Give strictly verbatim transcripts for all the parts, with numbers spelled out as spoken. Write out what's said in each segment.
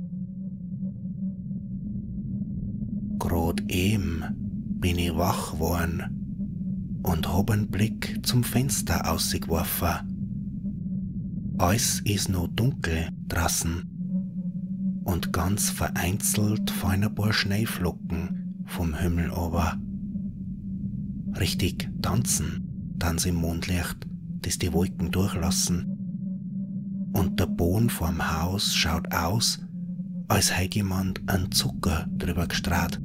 Grad eben bin ich wach geworden und hab einen Blick zum Fenster ausgeworfen. Alles ist noch dunkel draußen und ganz vereinzelt fallen ein paar Schneeflocken vom Himmel runter. Richtig tanzen, dann im Mondlicht, das die Wolken durchlassen. Und der Boden vorm Haus schaut aus, als hätte jemand einen Zucker drüber gestrahlt.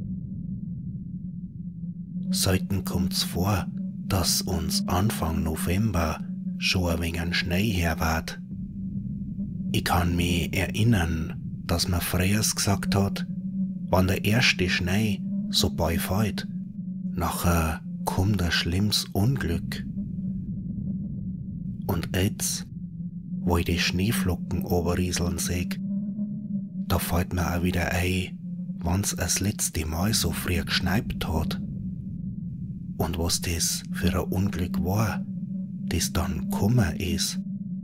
Selten kommt's vor, dass uns Anfang November schon ein wenig Schnee herwart. Ich kann mich erinnern, dass man früher gesagt hat, wenn der erste Schnee so bald fällt, nachher kommt ein schlimmes Unglück. Und jetzt, wo ich die Schneeflocken oberrieseln sehe, da fällt mir auch wieder ein, wann's das letzte Mal so früh geschneit hat. Und was das für ein Unglück war, das dann gekommen ist.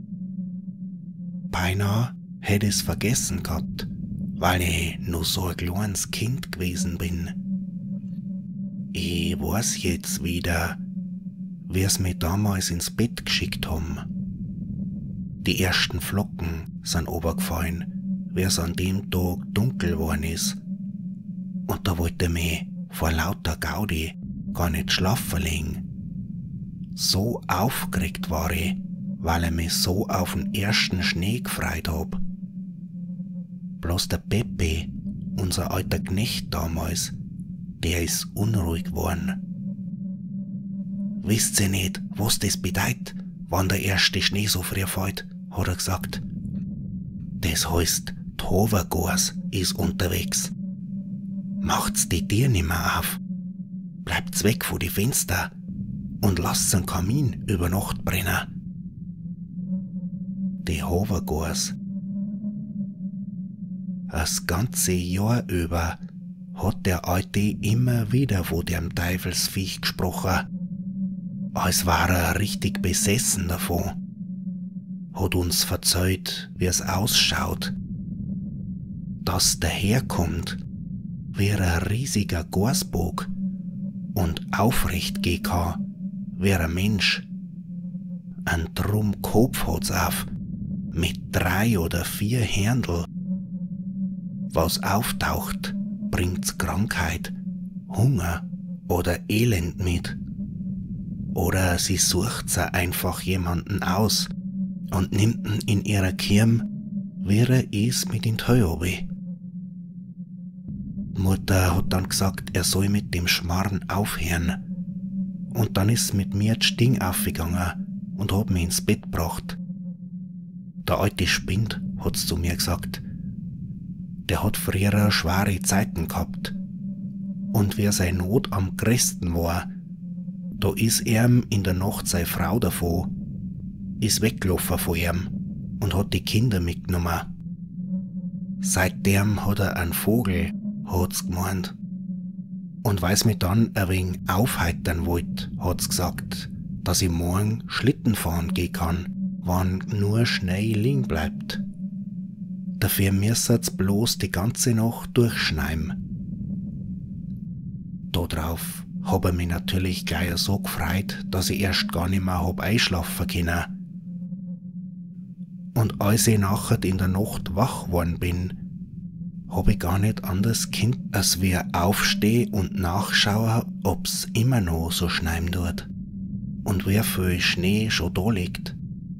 Beinahe hätte ich es vergessen gehabt, weil ich nur so ein kleines Kind gewesen bin. Ich weiß jetzt wieder, wie es mich damals ins Bett geschickt haben. Die ersten Flocken sind runtergefallen, wie es an dem Tag dunkel geworden ist. Und da wollte ich mich vor lauter Gaudi gar nicht schlafen legen. So aufgeregt war ich, weil ich mich so auf den ersten Schnee gefreut hab. Bloß der Pepe, unser alter Knecht damals, der ist unruhig geworden. Wisst ihr nicht, was das bedeutet, wann der erste Schnee so früh fällt, hat er gesagt. Das heißt, Tovergors ist unterwegs. Macht's die Tür nimmer auf. Bleibt's weg von die Fenster und lasst's den Kamin über Nacht brennen. Die Hovergors. Das ganze Jahr über hat der Alte immer wieder von dem Teufelsviech gesprochen, als war er richtig besessen davon. Hat uns verzeiht, wie es ausschaut, dass daherkommt wie ein riesiger Gasbock und aufrecht gehen kann, wie ein Mensch. Ein drum Kopf hat's auf, mit drei oder vier Händel. Was auftaucht, bringt's Krankheit, Hunger oder Elend mit. Oder sie sucht sich einfach jemanden aus und nimmt ihn in ihrer Kirm, wie er is mit in die Höhe. Mutter hat dann gesagt, er soll mit dem Schmarrn aufhören. Und dann ist mit mir die Sting aufgegangen und hat mich ins Bett gebracht. Der alte spinnt, hat's zu mir gesagt. Der hat früher schwere Zeiten gehabt. Und wie seine Not am größten war, da ist ihm in der Nacht seine Frau davon, ist weggelaufen von ihm und hat die Kinder mitgenommen. Seitdem hat er einen Vogel, hat's gemeint. Und weil's mich dann ein wenig aufheitern wollt, hat's gesagt, dass ich morgen Schlitten fahren gehen kann, wann nur Schnee liegen bleibt. Dafür müsset's bloß die ganze Nacht durchschneien. Da drauf hab ich mich natürlich gleich so gefreut, dass ich erst gar nicht mehr hab einschlafen können. Und als ich nachher in der Nacht wach geworden bin, hab ich gar nicht anders gekannt, als wir aufsteh und nachschaue, ob's immer noch so schneien tut und wie viel Schnee schon da liegt.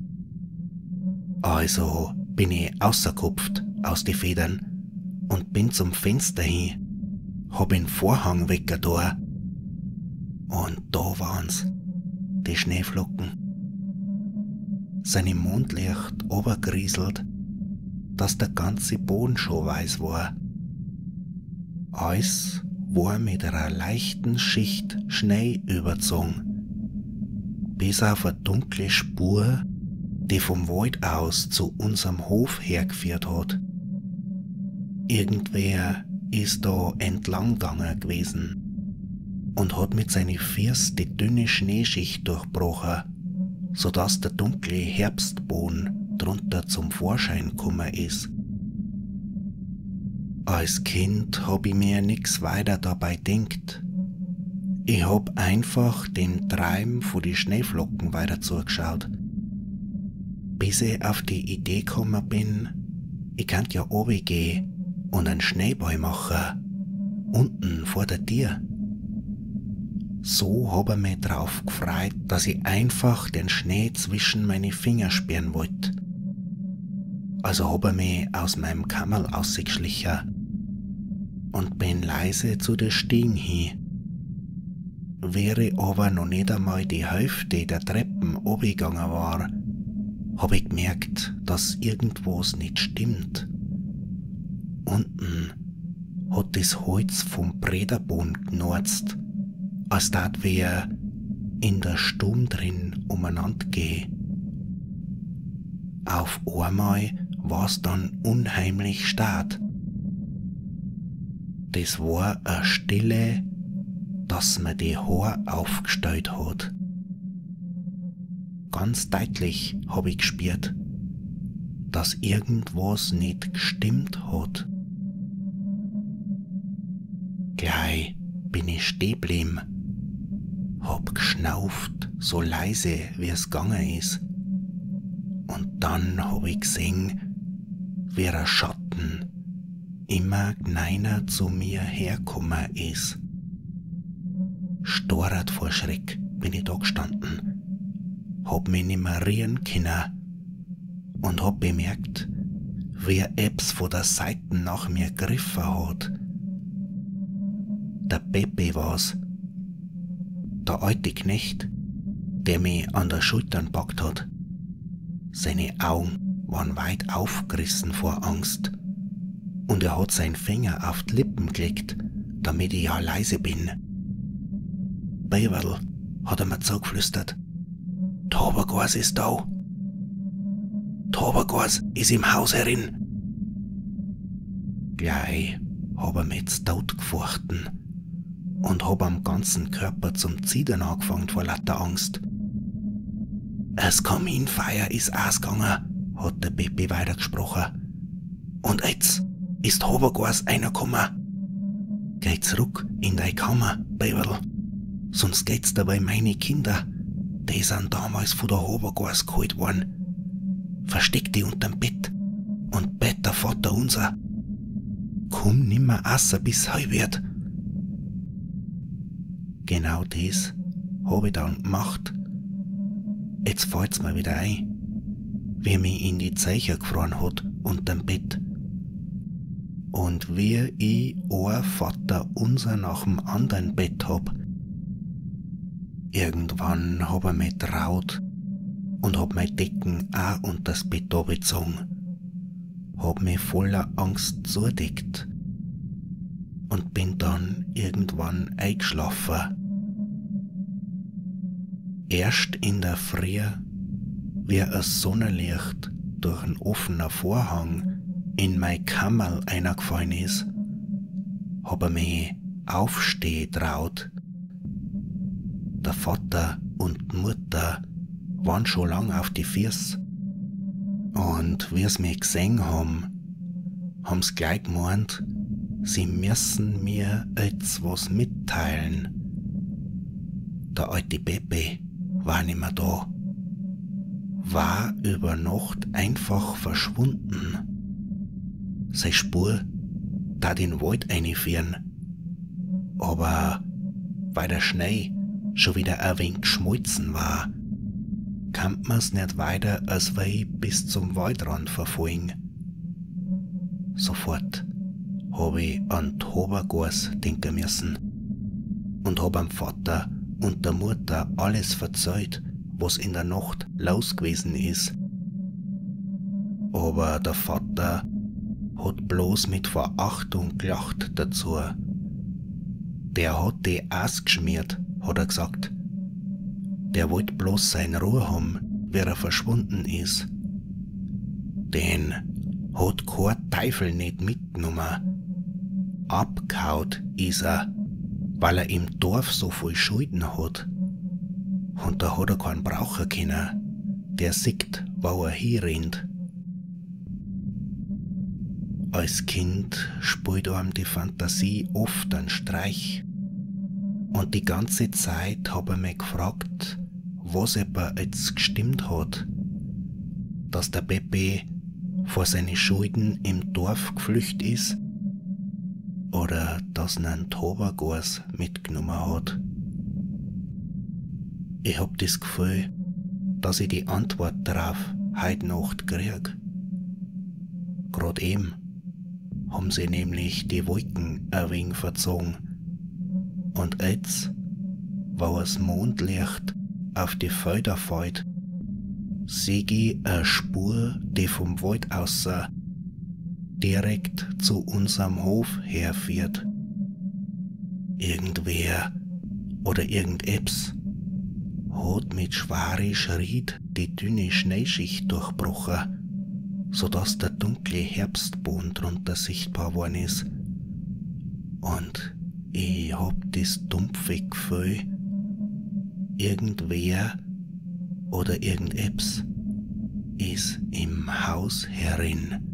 Also bin ich ausgekupft aus die Federn und bin zum Fenster hin, hab den Vorhang weggetan und da waren's, die Schneeflocken. Seine Mondlicht obergrieselt, dass der ganze Boden schon weiß war. Alles war mit einer leichten Schicht Schnee überzogen, bis auf eine dunkle Spur, die vom Wald aus zu unserem Hof hergeführt hat. Irgendwer ist da entlang gegangen gewesen und hat mit seinen Füßen die dünne Schneeschicht durchbrochen, sodass der dunkle Herbstboden drunter zum Vorschein gekommen ist. Als Kind hab ich mir nix weiter dabei denkt. Ich hab einfach dem Treiben von die Schneeflocken weiter zugeschaut. Bis ich auf die Idee gekommen bin, ich könnt ja runtergehen und einen Schneeball machen, unten vor der Tür. So hab ich mich drauf gefreut, dass ich einfach den Schnee zwischen meine Finger sperren wollt. Also hab ich mich aus meinem Kammerl ausgeschlichen und bin leise zu der Stiegen hin. Wäre aber noch nicht einmal die Hälfte der Treppen runtergegangen war, hab ich gemerkt, dass irgendwas nicht stimmt. Unten hat das Holz vom Brederboden knurzt, als dat wir in der Stumm drin umeinander gehen. Auf einmal war's dann unheimlich stad. Das war eine Stille, dass mir die Haare aufgestellt hat. Ganz deutlich hab ich gespürt, dass irgendwas nicht gestimmt hat. Gleich bin ich stehen geblieben, hab geschnauft, so leise wie es gegangen ist. Und dann hab ich gesehen, wie ein Schatten immer gneiner zu mir herkommen ist. Storrat vor Schreck bin ich da gestanden, hab mich nimmer rühren können und hab bemerkt, wie er Ebbs von der Seite nach mir gegriffen hat. Der Pepe war's, der alte Knecht, der mich an der Schultern packt hat. Seine Augen waren weit aufgerissen vor Angst und er hat seinen Finger auf die Lippen gelegt, damit ich ja leise bin. Beverl, hat er mir zugeflüstert, Tobergors ist da. Tobergors ist im Haus herin. Gleich hab er mich zu Tod gefurchten und hab am ganzen Körper zum Zittern angefangen vor lauter Angst. Das Kaminfeuer ist ausgegangen, hat der Pepe weitergesprochen. Und jetzt ist Tobergors einer gekommen. Geh zurück in deine Kammer, Beverl, sonst geht's dabei meine Kinder, die sind damals von der Tobergors geholt worden. Versteck die unterm Bett und bett der Vater unser. Komm nimmer außer bis heu wird. Genau das hab ich dann gemacht. Jetzt fällt's mir wieder ein, wie mich in die Zeicher gefroren hat unterm Bett. Und wie ich ein Vater unser nach dem anderen Bett hab. Irgendwann hab ich mich traut und hab mein Decken auch unter das Bett abgezogen. Hab mich voller Angst zudeckt und bin dann irgendwann eingeschlafen. Erst in der Früh, wie ein Sonnenlicht durch einen offenen Vorhang in mein Kammerl eingefallen ist, hab ich mich aufstehen traut. Der Vater und die Mutter waren schon lang auf die Füße. Und wie sie mich gesehen haben, haben sie gleich gemeint, sie müssen mir jetzt was mitteilen. Der alte Pepe war nicht mehr da, war über Nacht einfach verschwunden. Seine Spur tat in den Wald einführen, aber weil der Schnee schon wieder ein wenig geschmolzen war, kann man's nicht weiter als wei bis zum Waldrand verfolgen. Sofort hab ich an Tobergors denken müssen und hab am Vater und der Mutter alles verzeiht, was in der Nacht los gewesen ist. Aber der Vater hat bloß mit Verachtung gelacht dazu. Der hat die ausgeschmiert, hat er gesagt. Der wollte bloß seine Ruhe haben, wie er verschwunden ist. Den hat kein Teufel nicht mitgenommen. Abgehaut ist er, weil er im Dorf so viel Schulden hat. Und da hat er keinen brauchen können, der sieht, wo er hinrennt. Als Kind spielt einem die Fantasie oft einen Streich. Und die ganze Zeit habe ich mich gefragt, was etwa jetzt gestimmt hat. Dass der Pepe vor seine Schulden im Dorf geflüchtet ist oder dass er einen Tobagors mitgenommen hat. Ich hab das Gefühl, dass ich die Antwort darauf heute Nacht krieg. Gerade eben haben sie nämlich die Wolken ein wenig verzogen. Und jetzt, wo das Mondlicht auf die Felder fällt, sehe ich eine Spur, die vom Wald aus direkt zu unserem Hof herführt. Irgendwer oder irgendetwas hat mit schweren Schritt die dünne Schneeschicht durchbrochen, sodass der dunkle Herbstboden drunter sichtbar worden ist. Und ich hab das dumpfe Gefühl, irgendwer oder irgendetwas ist im Haus herin.